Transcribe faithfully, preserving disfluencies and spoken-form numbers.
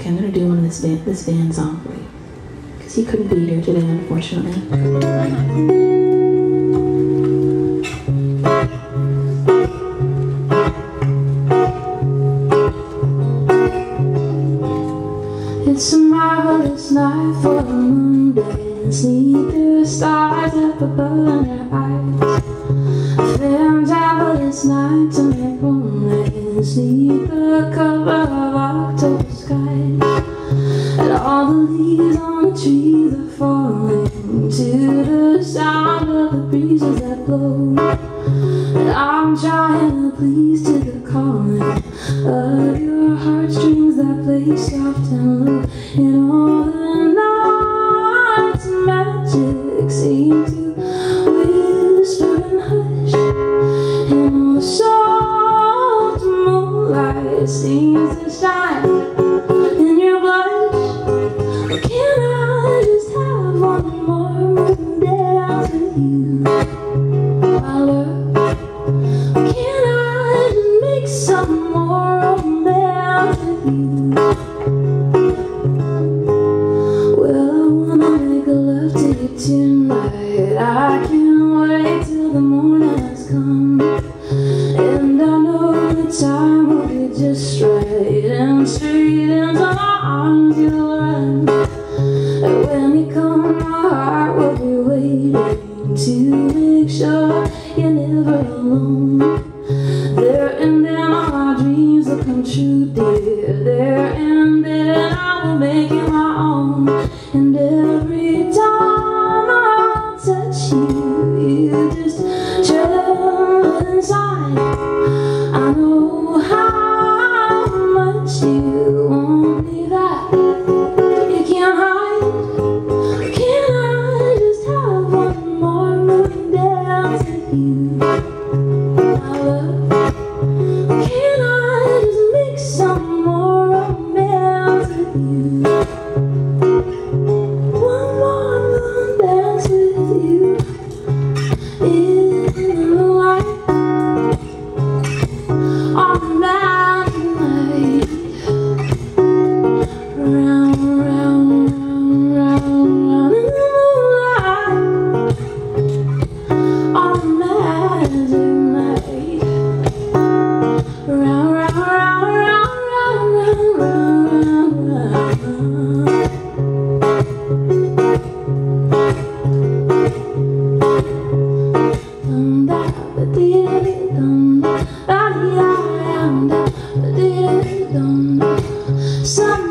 Okay, I'm gonna do one of this band, this band song for you, because he couldn't be here today, unfortunately. It's a marvelous night for a moondance. See through the stars up above in your eyes. A fantabulous night to make romance. Neath the cover of October skies. And all the leaves on the trees are falling to the sound of the breezes that blow. And I'm trying to please to the calling of your heartstrings that play soft and low. In all the night's magic seems to whisper and hush, and all the soft moonlight seems to shine in your blush. Can I just have one more Moondance with you, my love? Can I just make some more romance with you? Tonight, I can't wait till the morning has come, and I know the time will be just right, and straight into my arms you'll run. And when you come, my heart will be waiting to make sure you're never alone. There and then all my dreams will come true, dear. There and then I will make you my own, and every time touch you, you just tremble inside. I know how much you want me, that you can't hide. Can I just have one more Moondance with you, my love? Can I just make some more romance with you? One more Moondance with you in the moonlight on the mountain night. Round, round, round, round, round in the moonlight on the magic night. Round, round, round, round, round, round, round, round, round. Some